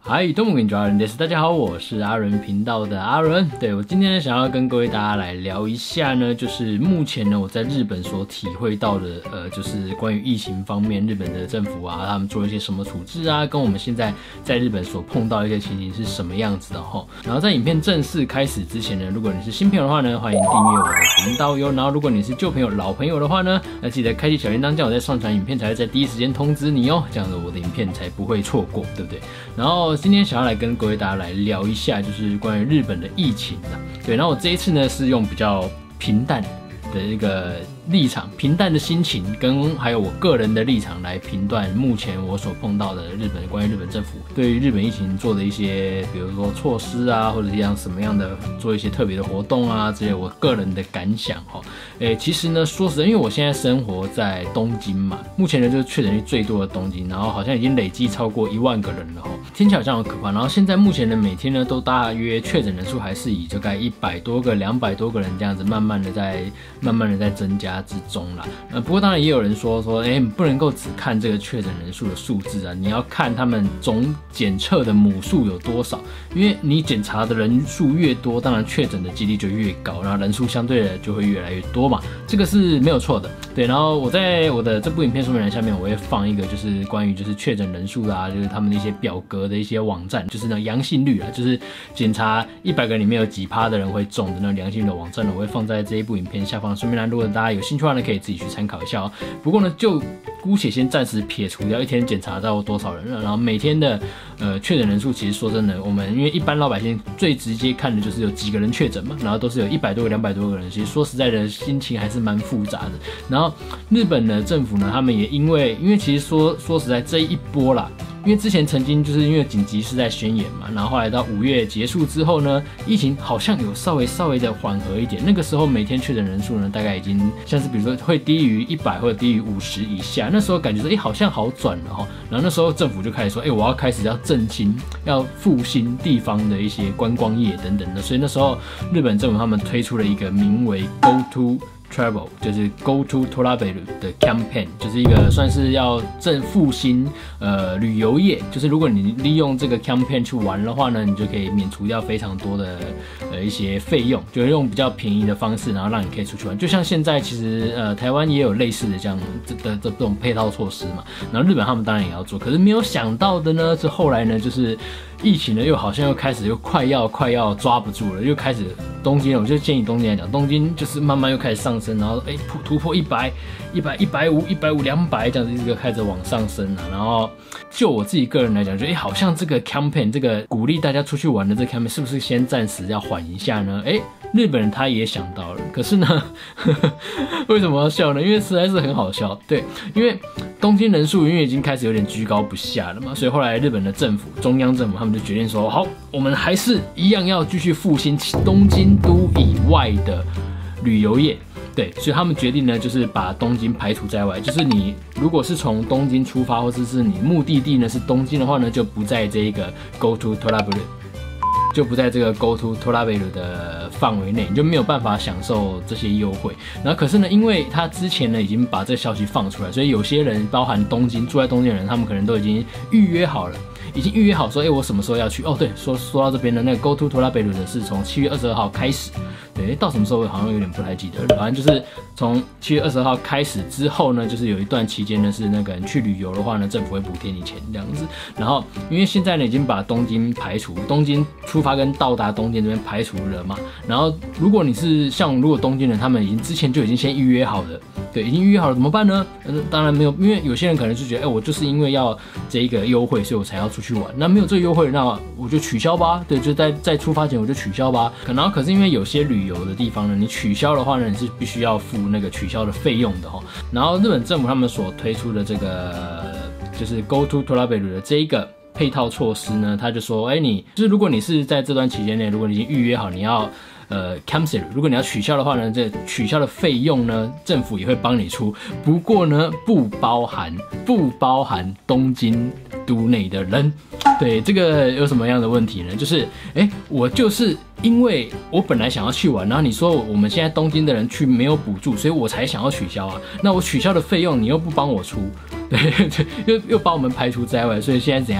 嗨，どうもこんにちは，大家好，我是阿伦频道的阿伦。对，我今天呢，想要跟各位大家来聊一下呢，就是目前呢我在日本所体会到的，就是关于疫情方面，日本的政府啊，他们做一些什么处置啊，跟我们现在在日本所碰到一些情形是什么样子的齁。然后在影片正式开始之前呢，如果你是新朋友的话呢，欢迎订阅我的频道哟。然后如果你是旧朋友、老朋友的话呢，那记得开启小铃铛，这样我在上传影片才会在第一时间通知你哦，这样子我的影片才不会错过，对不对？然后今天想要来跟各位大家来聊一下，就是关于日本的疫情的。对，然后我这一次呢是用比较平淡的一个立场、平淡的心情，跟还有我个人的立场来评断目前我所碰到的关于日本政府对于日本疫情做的一些，比如说措施啊，或者像什么样的做一些特别的活动啊之类，我个人的感想哈。其实呢，说实在，因为我现在生活在东京嘛，目前呢就是确诊率最多的东京，然后好像已经累计超过1万个人了哈，听起来好像很可怕。然后现在目前呢，每天呢都大约确诊人数还是以大概100多个、200多个人这样子，慢慢的在增加之中啦。不过当然也有人说，不能够只看这个确诊人数的数字啊，你要看他们总检测的母数有多少，因为你检查的人数越多，当然确诊的几率就越高，然后人数相对的就会越来越多嘛，这个是没有错的。对，然后我在我的这部影片说明栏下面，我会放一个就是关于就是确诊人数啊，就是他们的一些表格的一些网站，就是那种阳性率啊，就是检查100个人里面有几%的人会中的那种阳性的网站呢，我会放在这一部影片下方说明栏，如果大家有兴趣的话呢，可以自己去参考一下哦。不过呢，就姑且先暂时撇除掉一天检查到多少人了，然后每天的确诊人数，其实说真的，我们因为一般老百姓最直接看的就是有几个人确诊嘛，然后都是有100多个、200多个人，其实说实在的，心情还是蛮复杂的。然后日本的政府呢，他们也因为其实说实在这一波啦。因为之前曾经就是因为紧急事态宣言嘛，然后后来到5月结束之后呢，疫情好像有稍微的缓和一点。那个时候每天确诊人数呢，大概已经像是比如说会低于100或者低于50以下，那时候感觉说好像好转了哈。然后那时候政府就开始说，我要开始要振兴、要复兴地方的一些观光业等等的，所以那时候日本政府他们推出了一个名为 Go To Travel 就是 Go To Travel 的 campaign， 就是一个算是要复兴旅游业，就是如果你利用这个 campaign 去玩的话呢，你就可以免除掉非常多的一些费用，就是用比较便宜的方式，然后让你可以出去玩。就像现在其实台湾也有类似的这种配套措施嘛，然后日本他们当然也要做，可是没有想到的呢是后来呢就是疫情呢又好像又开始又快要抓不住了，又开始东京，我就建议东京来讲，东京就是慢慢又开始上升，然后突破100、150、150、200这样子一个开始往上升了。然后就我自己个人来讲，就好像这个 campaign 这个鼓励大家出去玩的这个 campaign 是不是先暂时要缓一下呢？日本人他也想到了，可是呢为什么要笑呢？因为实在是很好笑。对，因为东京人数因为已经开始有点居高不下了嘛，所以后来日本的政府、中央政府他们就决定说，好，我们还是一样要继续复兴东京都以外的旅游业。对，所以他们决定呢，就是把东京排除在外。就是你如果是从东京出发，或者是你目的地呢是东京的话呢，就不在这一个 Go To Travel， 就不在这个 Go To Travel 的范围内，你就没有办法享受这些优惠。然后可是呢，因为他之前呢已经把这个消息放出来，所以有些人，包含住在东京的人，他们可能都已经预约好了。说，我什么时候要去？对，说到这边呢，那个 Go To Travel 的是从7月22号开始，对，到什么时候我好像有点不太记得了，反正就是从7月22号开始之后呢，就是有一段期间呢是那个人去旅游的话呢，政府会补贴你钱这样子。然后因为现在呢已经把东京排除，东京出发跟到达东京这边排除了嘛，然后如果你是如果东京人他们之前就已经先预约好了，对，已经预约好了怎么办呢？当然没有，因为有些人可能就觉得，我就是因为要这一个优惠，所以我才要出去玩。那没有这个优惠，那我就取消吧。对，就在出发前我就取消吧。可是因为有些旅游的地方呢，你取消的话呢，你是必须要付那个取消的费用的哈。然后日本政府他们所推出的这个就是 Go To Travel 的这一个配套措施呢，他就说，如果你是在这段期间内，如果你已经预约好，你要cancel， 如果你要取消的话呢，这取消的费用呢，政府也会帮你出。不过呢，不包含东京都内的人。对，这个有什么样的问题呢？就是我就是因为我本来想要去玩，然后你说我们现在东京的人去没有补助，所以我才想要取消啊。那我取消的费用你又不帮我出，对，又把我们排除在外，所以现在怎样？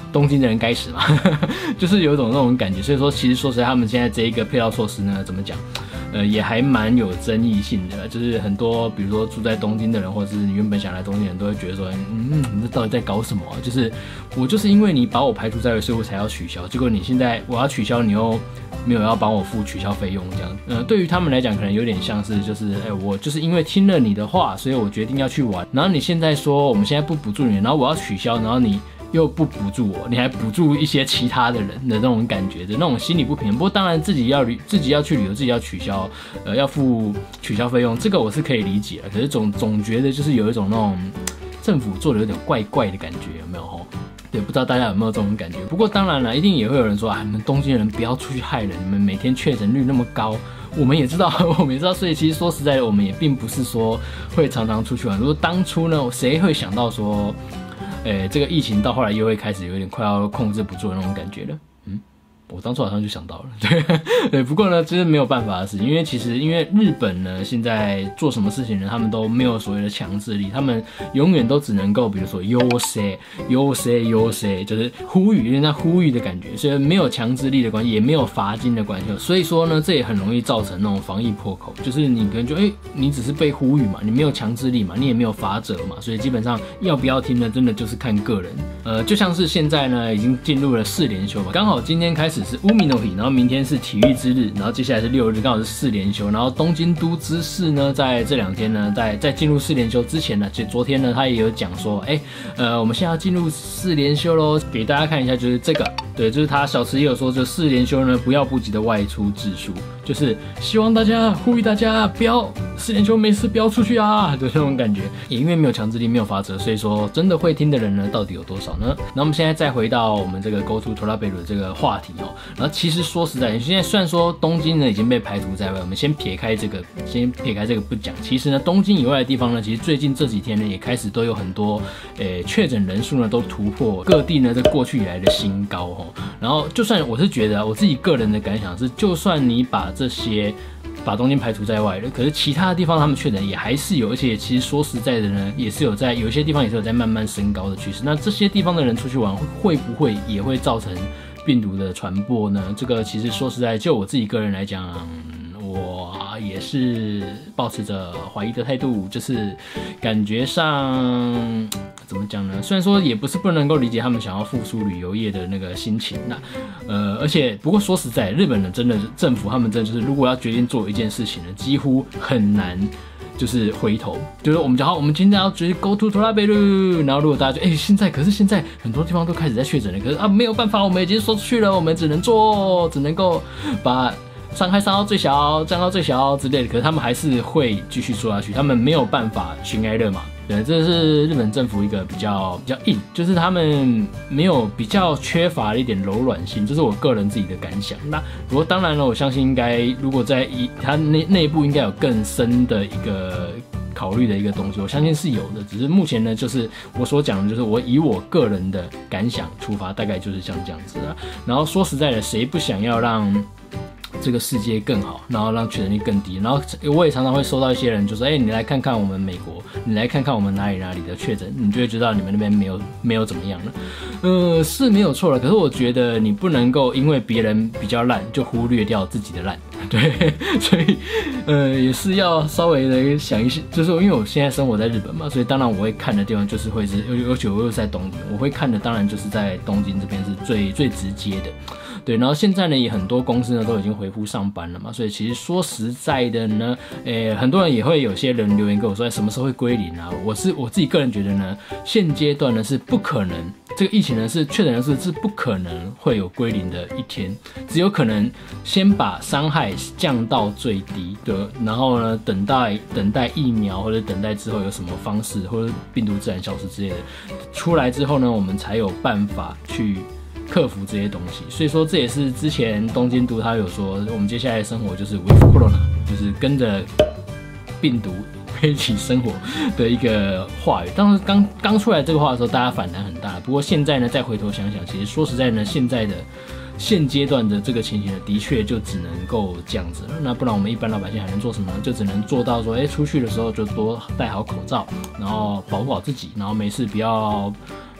东京的人该死嘛，就是有一种那种感觉。所以说，其实说实在，他们现在这一个配套措施呢，怎么讲？也还蛮有争议性的，就是很多比如说住在东京的人，或者是你原本想来东京的人都会觉得说，你这到底在搞什么啊？就是我就是因为你把我排除在外，所以我才要取消，结果你现在我要取消，你又没有要帮我付取消费用这样。对于他们来讲，可能有点像是就是我就是因为听了你的话，所以我决定要去玩，然后你现在说我们现在不补助你，然后我要取消，然后你又不补助我，你还补助一些其他的人的那种感觉的那种心理不平衡。不过当然自己要去旅游，自己要取消，要付取消费用，这个我是可以理解的。可是总觉得就是有一种那种政府做的有点怪怪的感觉，有没有吼？对，不知道大家有没有这种感觉？不过当然了，一定也会有人说啊，你们东京人不要出去害人，你们每天确诊率那么高。我们也知道，所以其实说实在的，我们也并不是说会常常出去玩。如果当初呢，谁会想到说？这个疫情到后来又会开始有点快要控制不住的那种感觉了。我当初好像就想到了，对，不过呢，这是没有办法的事情，因为日本呢现在做什么事情呢，他们都没有所谓的强制力，他们永远都只能够比如说要請，就是呼吁，有点像呼吁的感觉，所以没有强制力的关系，也没有罚金的关系，所以说呢，这也很容易造成那种防疫破口，就是你可能就你只是被呼吁嘛，你没有强制力嘛，你也没有罚则嘛，所以基本上要不要听呢，真的就是看个人。就像是现在呢，已经进入了4连休嘛，刚好今天开始是Umi no Hi，然后明天是体育之日，然后接下来是6日，刚好是4连休。然后东京都知事呢，在这2天呢，在进入4连休之前呢，昨天呢，他也有讲说，我们现在要进入4连休喽，给大家看一下，就是这个，对，就是他小池也有说，就4连休呢，不要不急的外出自述，就是希望大家呼吁大家不要4连休没事不要出去啊，就那种感觉。也因为没有强制力，没有法则，所以说真的会听的人呢，到底有多少呢？那我们现在再回到我们这个 Go to Toraberu 的这个话题哦。然后其实说实在，现在虽然说东京呢已经被排除在外，我们先撇开这个不讲。其实呢，东京以外的地方呢，其实最近这几天呢也开始都有很多确诊人数呢都突破各地呢在过去以来的新高哦。然后就算我是觉得我自己个人的感想是，就算你把东京排除在外了，可是其他的地方他们确诊也还是有，而且其实说实在的呢，也是有一些地方也是有在慢慢升高的趋势。那这些地方的人出去玩，会不会也会造成病毒的传播呢？这个其实说实在，就我自己个人来讲，我也是抱持着怀疑的态度，就是感觉上怎么讲呢？虽然说也不是不能够理解他们想要复苏旅游业的那个心情，而且不过说实在，日本人真的政府他们真的就是，如果要决定做一件事情呢，几乎很难。就是回头，就是我们讲好，我们今天要直接 Go to Toraberu， 然后如果大家就现在很多地方都开始在确诊了，可是没有办法，我们已经说出去了，我们只能够把伤害降到最小之类的，可是他们还是会继续做下去，他们没有办法寻哀乐嘛。对，这是日本政府一个比较硬，就是他们没有比较缺乏一点柔软性，这是我个人自己的感想。那不过当然了，我相信应该如果在它内部应该有更深的一个考虑的一个东西，我相信是有的。只是目前呢，就是我所讲的，就是我以我个人的感想出发，大概就是像这样子啊。然后说实在的，谁不想要让这个世界更好，然后让确诊率更低？然后我也常常会收到一些人就说，你来看看我们美国，你来看看我们哪里的确诊，你就会知道你们那边没有怎么样了。是没有错了，可是我觉得你不能够因为别人比较烂就忽略掉自己的烂，对，所以也是要稍微的想一下，就是因为我现在生活在日本嘛，所以当然我会看的地方就是会是，而且我又在东京，我会看的当然就是在东京这边是最直接的。对，然后现在呢，也很多公司呢都已经恢复上班了嘛，所以其实说实在的呢，很多人也会有些人留言跟我说，什么时候会归零啊？我自己个人觉得呢，现阶段呢是不可能，这个疫情呢是确诊人数是不可能会有归零的一天，只有可能先把伤害降到最低的，然后呢等待疫苗或者等待之后有什么方式或者病毒自然消失之类的出来之后呢，我们才有办法去克服这些东西。所以说这也是之前东京都他有说，我们接下来的生活就是 with corona， 就是跟着病毒一起生活的一个话语。当时刚出来这个话的时候，大家反弹很大。不过现在呢，再回头想想，其实说实在呢，现阶段的这个情形呢，的确就只能够这样子了。那不然我们一般老百姓还能做什么呢？就只能做到说，出去的时候就多戴好口罩，然后保护好自己，然后没事不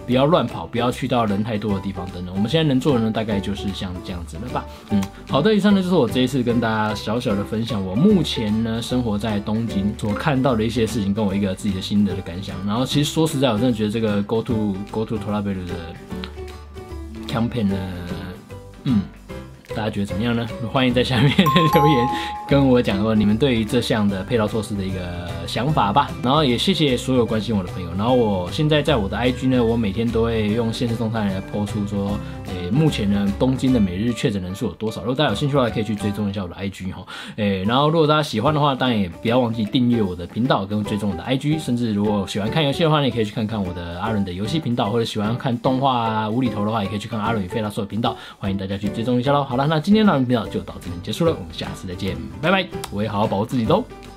不要乱跑，不要去到人太多的地方等等。我们现在能做的呢，大概就是像这样子了吧。好的，以上呢就是我这一次跟大家小小的分享，我目前呢生活在东京所看到的一些事情，跟我一个自己的心得的感想。然后其实说实在，我真的觉得这个 Go to Toraberu 的 campaign 呢，大家觉得怎么样呢？欢迎在下面留言跟我讲说你们对于这项的配套措施的一个想法吧。然后也谢谢所有关心我的朋友。然后我现在在我的 IG 呢，我每天都会用限时动态来 po 出说，目前呢东京的每日确诊人数有多少。如果大家有兴趣的话，可以去追踪一下我的 IG 哈。然后如果大家喜欢的话，当然也不要忘记订阅我的频道跟追踪我的 IG。甚至如果喜欢看游戏的话，你也可以去看看我的阿伦的游戏频道，或者喜欢看动画啊无厘头的话，也可以去看阿伦与费拉索的频道。欢迎大家去追踪一下喽。好了，那今天的阿伦频道就到这边结束了，我们下次再见，拜拜！我也好好保护自己喽。